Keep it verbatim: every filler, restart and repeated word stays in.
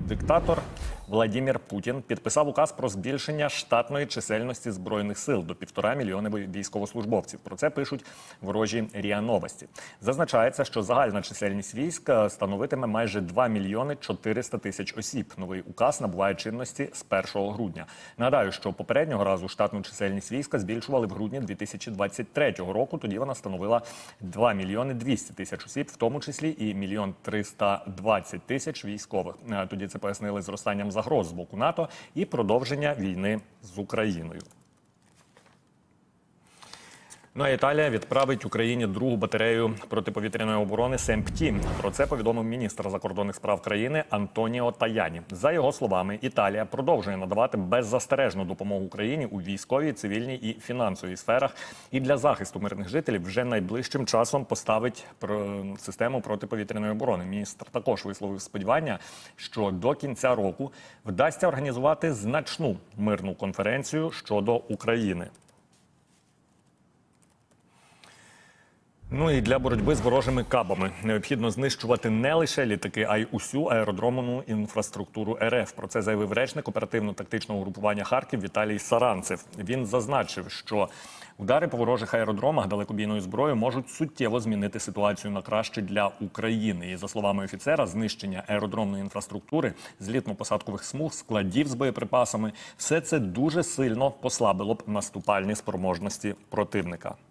Диктатор Владимир Путін підписав указ про збільшення штатної чисельності Збройних сил до півтора мільйони військовослужбовців. Про це пишуть ворожі РІА Новості. Зазначається, що загальна чисельність військ становитиме майже два мільйони чотириста тисяч осіб. Новий указ набуває чинності з першого грудня. Нагадаю, що попереднього разу штатну чисельність війська збільшували в грудні дві тисячі двадцять третього року. Тоді вона становила два мільйони двісті тисяч осіб, в тому числі і мільйон триста двадцять тисяч військових. Тоді це пояснили зростанням загроз з боку НАТО і продовження війни з Україною. Ну а Італія відправить Україні другу батарею протиповітряної оборони «Семпті». Про це повідомив міністр закордонних справ країни Антоніо Таяні. За його словами, Італія продовжує надавати беззастережну допомогу Україні у військовій, цивільній і фінансовій сферах. І для захисту мирних жителів вже найближчим часом поставить систему протиповітряної оборони. Міністр також висловив сподівання, що до кінця року вдасться організувати значну мирну конференцію щодо України. Ну і для боротьби з ворожими кабами необхідно знищувати не лише літаки, а й усю аеродромну інфраструктуру РФ. Про це заявив речник оперативно-тактичного групування «Харків» Віталій Саранцев. Він зазначив, що удари по ворожих аеродромах далекобійною зброєю можуть суттєво змінити ситуацію на краще для України. І, за словами офіцера, знищення аеродромної інфраструктури, злітно-посадкових смуг, складів з боєприпасами – все це дуже сильно послабило б наступальні спроможності противника.